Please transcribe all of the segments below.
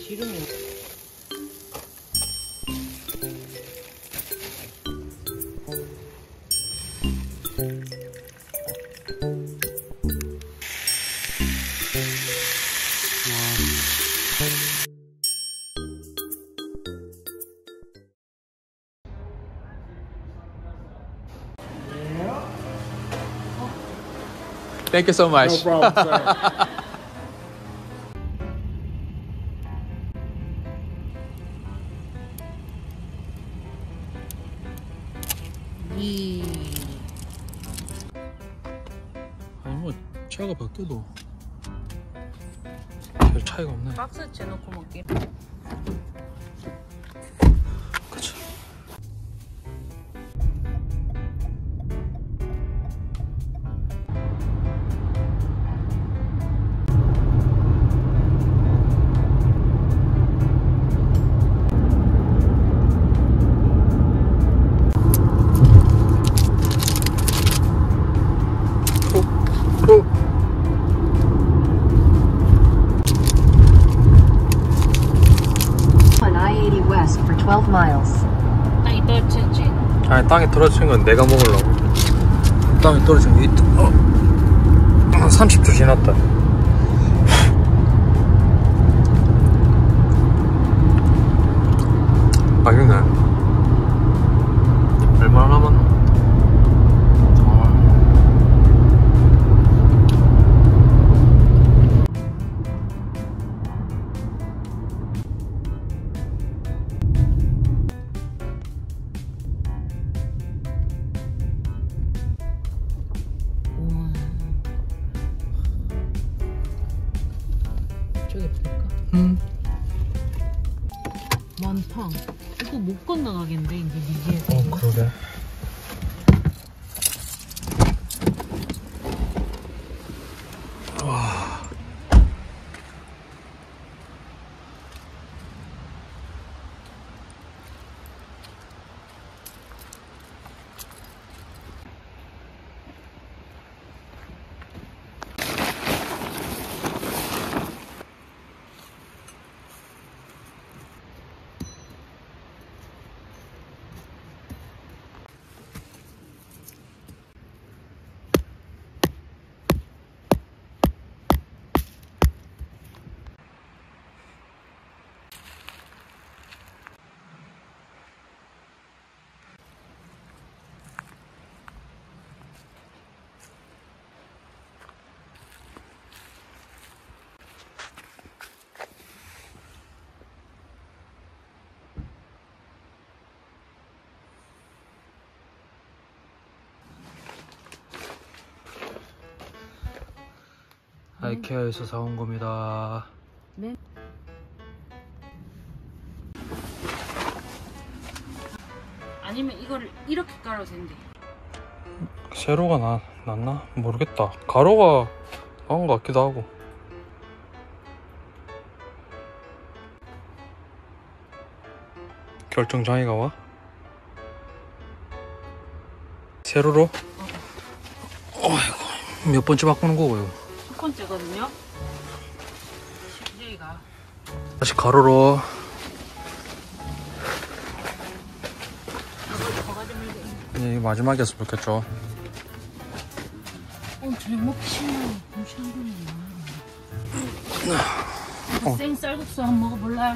기름이. Thank you so much. No problem, sir. 아니 뭐 차가 바뀌어도 별 차이가 없네. 박스 재놓고 먹기. 그치. On I-80 West for 12 miles. 땅이 떨어졌지. 아니 땅에 떨어진 건 내가 먹으려고. 땅에 떨어진 게 있다. 한 30초 지났다. 맛있네. 얼마나 남았나? 저기 볼까? 많다. 이거 못 건너가겠는데 이제 미지에서. 그러게. 와. 아이케아에서 사온 겁니다. 네. 아니면 이걸 이렇게 깔아도 된대. 세로가 낫나? 모르겠다. 가로가 나온 것 같기도 하고. 결정장애가 와? 세로로? 어이구, 몇 번째 바꾸는 거고 이거? 첫 번째거든요. CJ가 다시 가로로. 이게 마지막이었으면 좋겠죠. 저녁 먹기 싫네. 너무 생 쌀국수 한번 먹어볼래?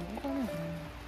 이거는 그냥.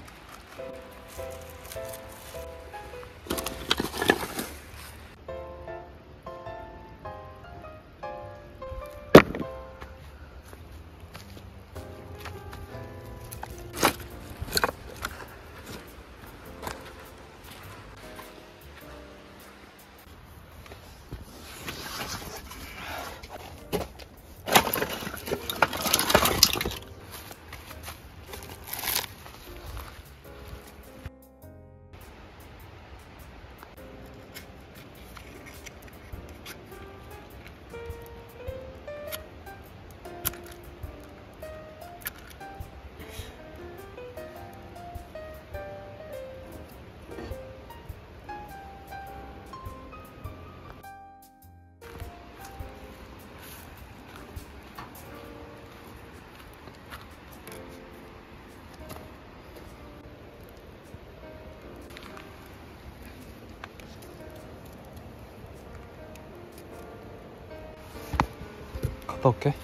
갔다 올게.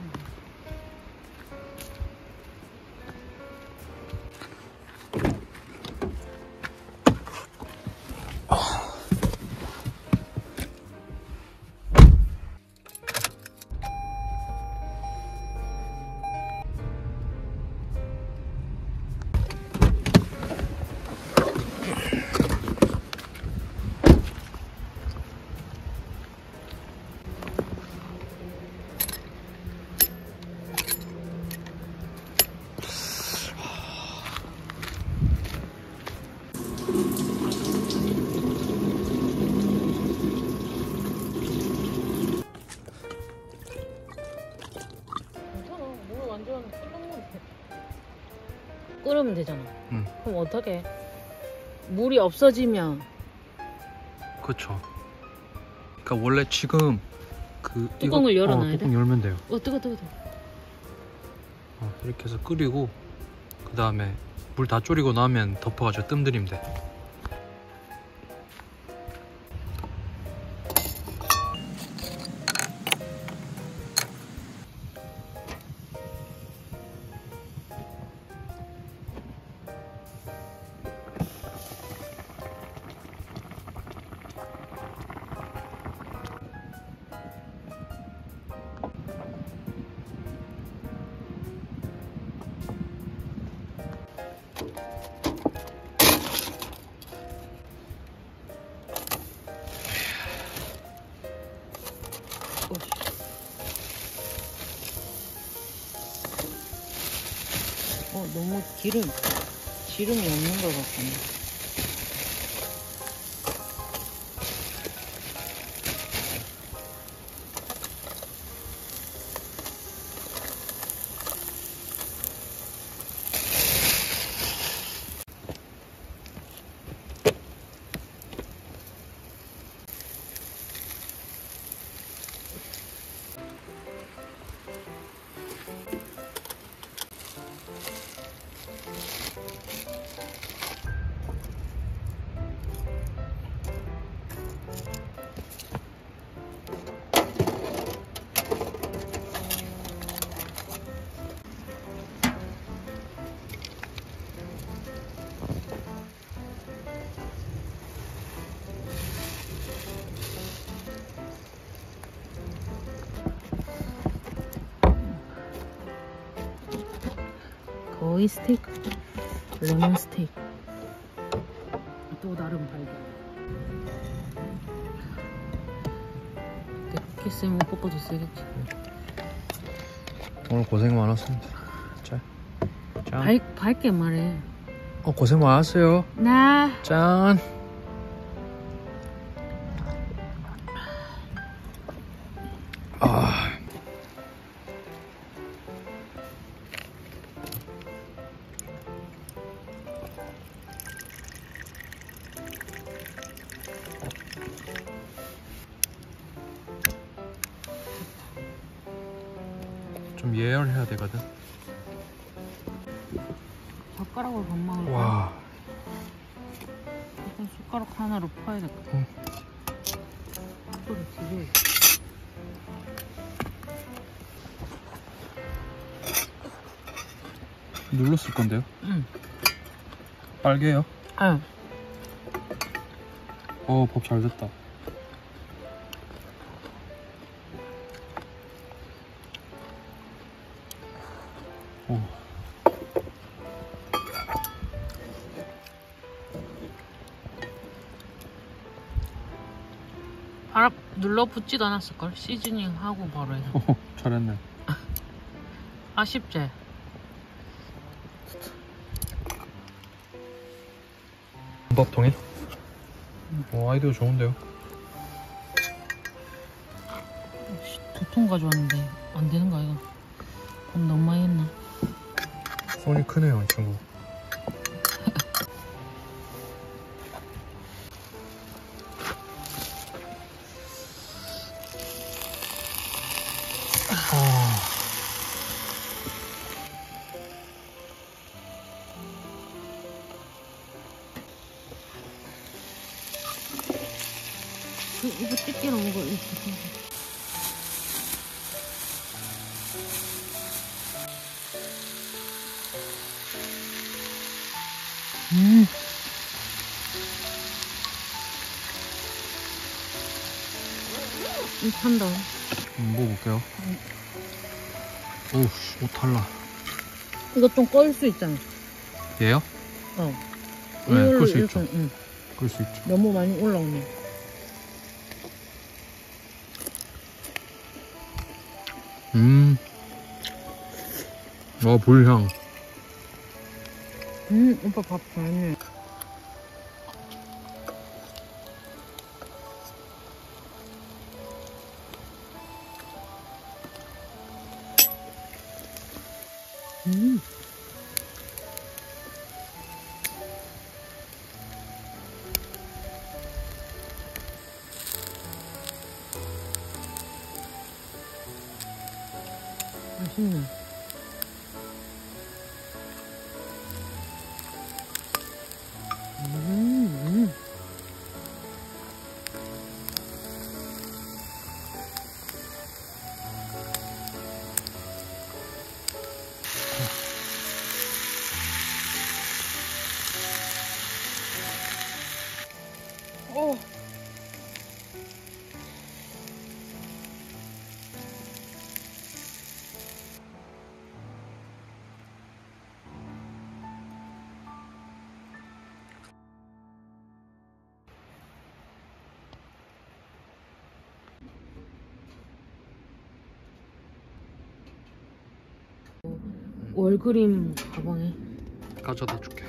끓으면 되잖아. 응. 그럼 어떻게? 물이 없어지면 그쵸. 그러니까 원래 지금 그 뚜껑을 열어놔야 돼? 뚜껑 열면 돼요. 뜨거. 이렇게 해서 끓이고 그 다음에 물 다 졸이고 나면 덮어가지고 뜸 들이면 돼. 너무 기름이 없는 것 같네. 거의 스테이크, 레몬 스테이크. 또 다른 발견. 이렇게 쓰면 뽀뽀도 쓰겠지. 오늘 고생 많았습니다. 짠. 밝게 말해. 고생 많았어요. 나. 짠. 좀 예열해야 되거든. 젓가락으로 건망을 와. 일단 숟가락 하나로 퍼야 될 것 같아. 응. 소리 뒤져. 눌렀을 건데요? 응. 빨개요? 응. 법 잘 됐다. 바로 눌러 붙지도 않았을걸? 시즈닝 하고 바로 해서. 잘했네. 아쉽지? 밥통에? 아이디어 좋은데요? 두 통 가져왔는데 안 되는 거 아이가? 돈 너무 많이 했나? 손이 크네요, 이 친구. 이거 띠끼로 먹어. 이거. 이거 판다. 먹어볼게요. 오우, 옷 탈라. 이거 좀 꺼일 수 있잖아. 얘요? 어. 네, 이걸로 끌 수 이렇게, 있죠. 응. 끌 수 있죠. 너무 많이 올라오네. 불향. 오빠 밥 잘했네. 맛있네. 월그림 가방에. 가져다 줄게.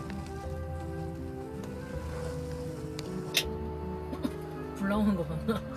불 나오는 거 봤나?